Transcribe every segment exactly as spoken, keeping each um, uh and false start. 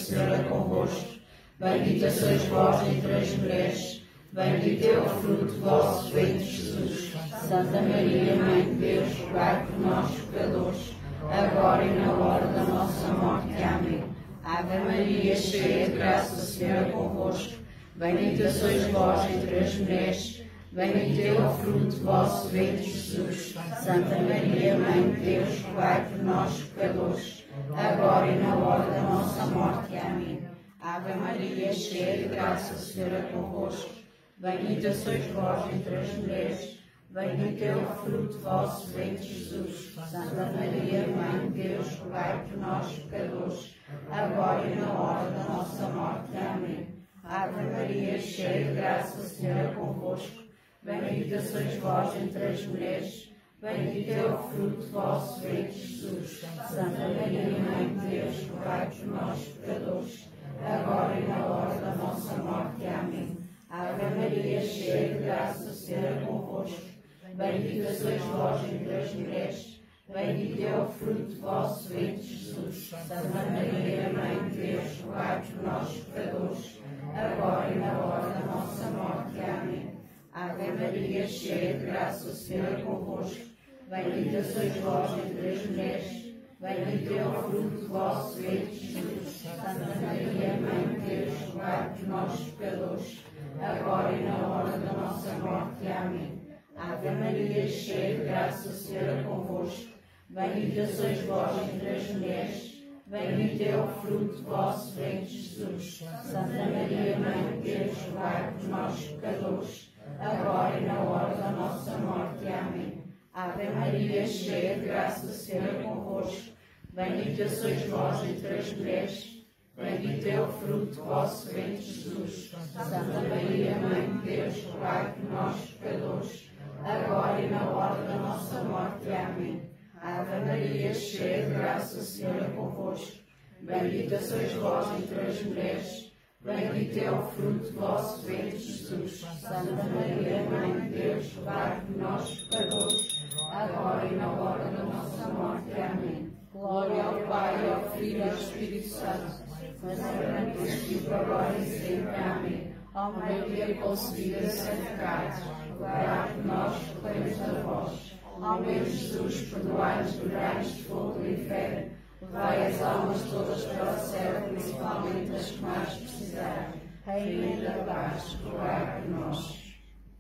Senhor é convosco. Bendita sois vós entre as mulheres, bendito é o fruto do vosso ventre, Jesus. Santa Maria, Mãe de Deus, rogai por nós, pecadores, agora e na hora da nossa morte. Amém. Ave Maria, cheia de graça, o Senhor é convosco. Bendita sois vós entre as mulheres, bendito é o fruto do vosso ventre, Jesus. Santa Maria, Mãe de Deus, rogai por nós, pecadores, agora e na hora da nossa morte. Amém. Ave Maria, cheia de graça, o Senhor é convosco. Bendita sois vós entre as mulheres, bendito é o fruto do vosso ventre, Jesus. Santa Maria, Mãe de Deus, rogai por nós, pecadores, agora e na hora da nossa morte. Amém. Ave Maria, cheia de graça, o Senhor é convosco. Bendita sois vós entre as mulheres, bendito é o fruto do vosso ventre, Jesus. Santa Maria, Mãe de Deus, rogai por nós, pecadores, agora e na hora da nossa morte. Amém. Ave Maria, cheia de graça, o Senhor é convosco. Bendita sois vós entre as mulheres, bendito é o fruto do vosso ventre, Jesus. Santa Maria, Mãe de Deus, rogai por nós, pecadores, agora e na hora da nossa morte. Amém. Ave Maria, cheia de graça, o Senhor é convosco. Bendita sois vós entre as mulheres, bendito é o fruto do vosso ventre, Jesus. Santa Maria, Mãe de Deus, rogai por nós, pecadores, agora e na hora da nossa morte. Amém. Ave Maria, cheia de graça, o Senhor é convosco. Bendita sois vós entre as mulheres, bendito é o fruto do vosso ventre, Jesus. Santa Maria, Mãe de Deus, rogai por nós, pecadores, agora e na hora da nossa morte. Amém. Ave Maria, cheia de graça, o Senhor é convosco. Bendita sois vós entre as mulheres, bendito é o fruto do vosso ventre, Jesus. Santa Maria, Mãe de Deus, rogai por nós, pecadores, agora e na hora da nossa morte. Amém. Ave Maria, cheia de graça, o Senhor é convosco. Bendita sois vós entre as mulheres, bendito é o fruto do vosso ventre, Jesus. Santa Maria, Mãe de Deus, rogai por nós, pecadores, agora e na hora da nossa morte. Amém. Glória ao Pai, ao Filho e ao Espírito Santo, mas era no princípio, agora e sempre. Amém. Ó Maria concebida sem pecado, rogai por nós, que cremos na vós. Ó meu Jesus, perdoai-nos, livrai-nos de fogo do inferno, levai as almas todas para o céu, principalmente as que mais precisarem. Rainha da paz, rogai por nós.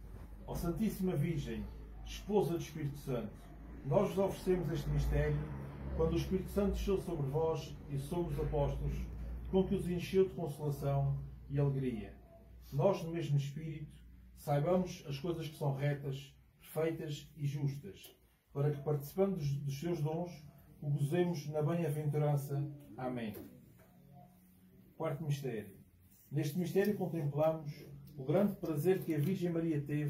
Ó Santíssima Virgem, Esposa do Espírito Santo, nós vos oferecemos este mistério quando o Espírito Santo desceu sobre vós e sobre os apóstolos, com que os encheu de consolação e alegria. Nós, no mesmo Espírito, saibamos as coisas que são retas, perfeitas e justas, para que, participando dos, dos seus dons, o gozemos na bem-aventurança. Amém. Quarto mistério. Neste mistério contemplamos o grande prazer que a Virgem Maria teve.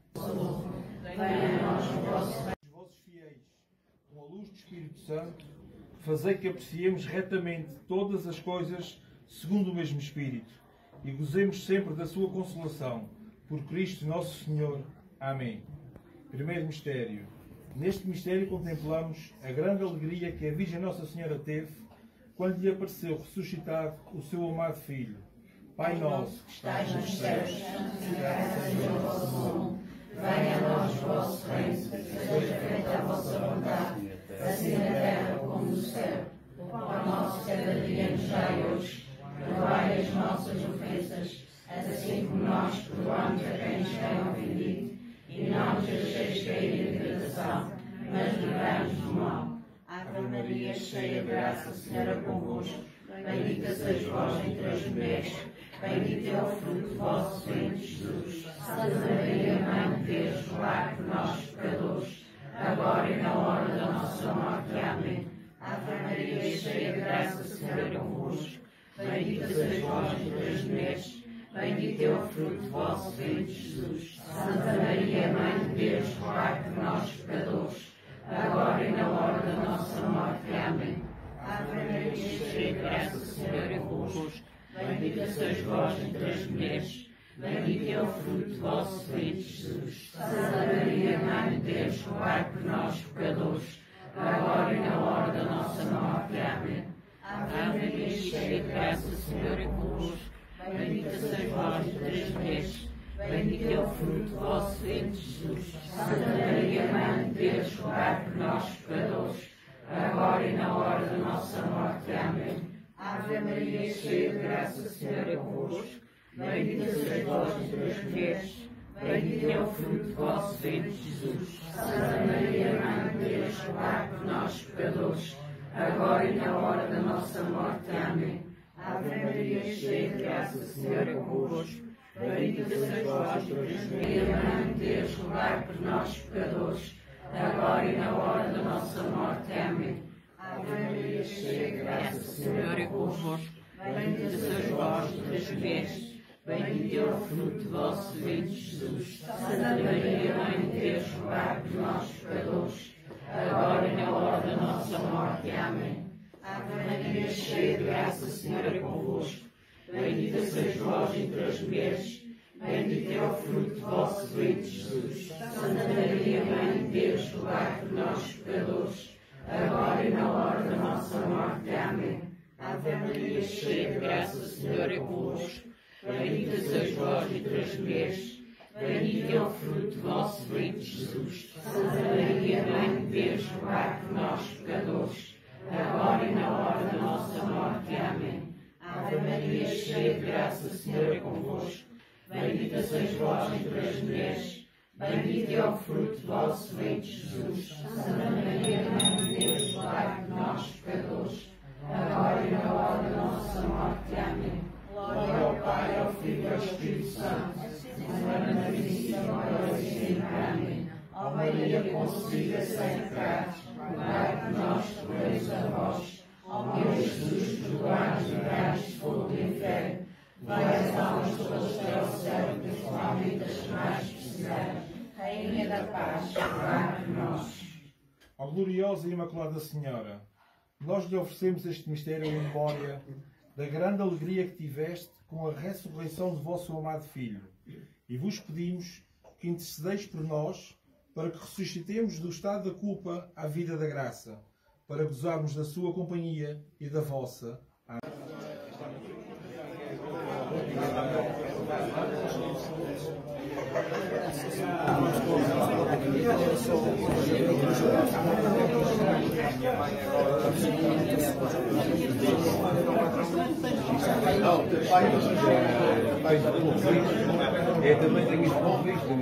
Venha a nós o vosso reino. Os vossos fiéis, com a luz do Espírito Santo, fazei que apreciemos retamente todas as coisas segundo o mesmo Espírito e gozemos sempre da sua consolação. Por Cristo nosso Senhor. Amém. Primeiro mistério. Neste mistério contemplamos a grande alegria que a Virgem Nossa Senhora teve quando lhe apareceu ressuscitado o seu amado Filho. Pai nosso, que estais nos céus, santificado seja o vosso nome. Venha a nós o vosso reino, seja feita a vossa vontade, assim na terra como no céu. O pão nosso cada dia nos dai hoje. Perdoai as nossas ofensas, assim como nós perdoamos a quem nos tem ofendido. E não nos deixeis cair em tentação, mas livrai-nos do mal. Ave Maria, cheia de graça, o Senhor é convosco. Bendita sois vós entre as mulheres, bendito é o fruto do vosso ventre, Jesus. Santa Maria, Mãe de Deus, rogai por nós, pecadores, agora e na hora da nossa morte. Amém. Ave Maria, cheia de graça, o Senhor é convosco. Bendita sois vós entre as mulheres, bendito é o fruto do vosso ventre, Jesus. Santa Maria, Mãe de Deus, rogai por nós, pecadores, agora e na hora da nossa morte. Amém. Ave Maria, cheia de graça, o Senhor é convosco. Bendita sois vós entre as mulheres, bendito é o fruto do vosso ventre, Jesus. Santa Maria, Mãe de Deus, rogai por nós, pecadores, agora e na hora da nossa morte. Amém. Ave Maria, cheia de graça, o Senhor é convosco. Bendita sois vós entre as mulheres, bendito é o fruto do vosso ventre, Jesus. Santa Maria, Mãe de Deus, rogai por nós, pecadores, agora e na hora da nossa morte. Amém. Ave Maria, cheia de graça, o Senhor é convosco. Bendita sois vós entre as mulheres, bendito é o fruto do vosso ventre, Jesus. Santa Maria, Mãe de Deus, rogai por nós, pecadores, agora e na hora da nossa morte. Amém. Ave Maria, cheia de graça, o Senhor é convosco. Bendita sois vós entre as mulheres, Mãe de Deus, rogai por nós, pecadores, agora e na hora da nossa morte. Amém. Ave Maria, cheia de graça, o Senhor é convosco. Bendita sois vós entre as mulheres, bendito é o fruto do vosso ventre, Jesus. Santa Maria, Mãe de Deus, rogai por nós, pecadores, agora e na hora da nossa morte. Amém. Ave Maria, cheia de graça, o Senhor é convosco. Bendita sois vós entre as mulheres, bendito é o fruto do vosso ventre, Jesus. Santa Maria, Mãe de Deus, rogai por nós, pecadores, agora e na hora da nossa morte. Amém. Ave Maria, cheia de graça, o Senhor é convosco. Bendita sois vós entre as mulheres, bendito é o fruto do vosso ventre, Jesus. Santa Maria, Mãe de Deus, rogai por nós, pecadores, agora e na hora da nossa morte. Amém. Ave Maria, cheia de graça, o Senhor é convosco. Bendita sois vós entre as mulheres, bendito é o fruto do vosso ventre, Jesus. Santa Maria, Mãe de Deus, rogai por nós, pecadores, agora e na hora da nossa morte. Amém. Glória ao Pai, ao Filho e ao Espírito Santo, agora na princípio, agora e sempre. Amém. Ó Maria concebida sem pecado, rogai por nós, que a vós. Ó meu Jesus, perdoai-nos e livrai-nos de fogo do inferno, vai as almas todas até o céu, principalmente as que mais precisarem. Rainha da paz, rogai por nós. Ó gloriosa e imaculada Senhora, nós lhe oferecemos este mistério em memória da grande alegria que tiveste com a ressurreição de vosso amado Filho, e vos pedimos que intercedeis por nós para que ressuscitemos do estado da culpa à vida da graça, para gozarmos da sua companhia e da vossa. Amém. Eu também tenho isso bom visto,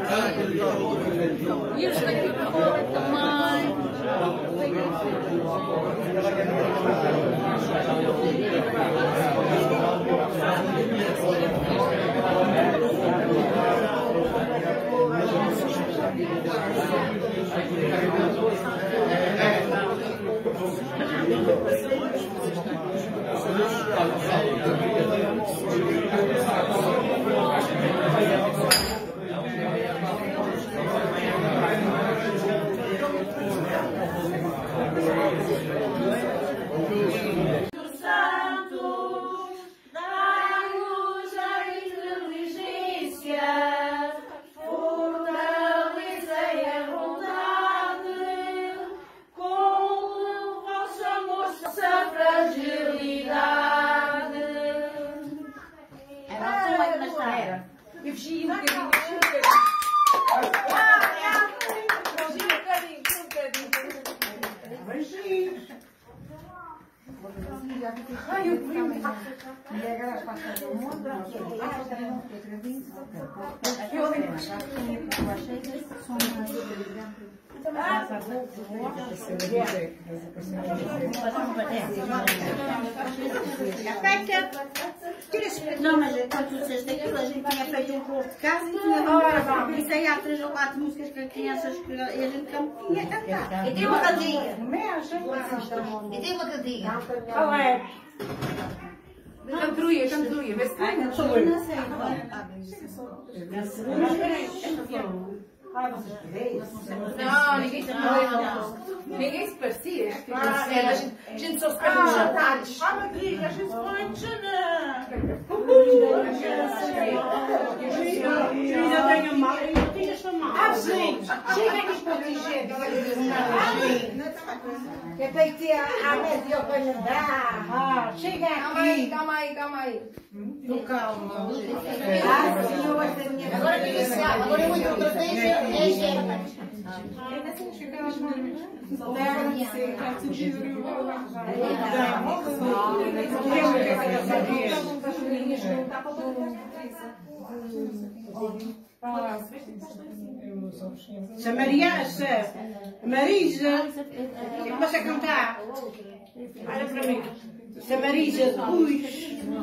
E os daqui de fora também. Não, mas quando tu disseste aquilo, a gente tinha feito um povo de casa e tinha isso aí há três ou quatro músicas para crianças que a gente tinha cantado. E tem uma cantiga. E tem uma cantiga. Qual é? Cantoria, cantoria. Vê se tem. Não sei. Não, ninguém se parecia. Ninguém se parecia. A gente, a gente só se perde nos jantares. Ah, Madrid, a gente põe de cena. Ainda tenho mal, ainda tenho chamado. Ah, gente, chega aqui para o gente. Que tem que ter a média para andar. Chega Calma aí, aqui. calma aí, calma aí. Calma. Agora que ele sabe, agora eu vou outra vez é gente. Se a Maria, se a Marisa, começa a cantar. Olha para mim. Se a Marisa depois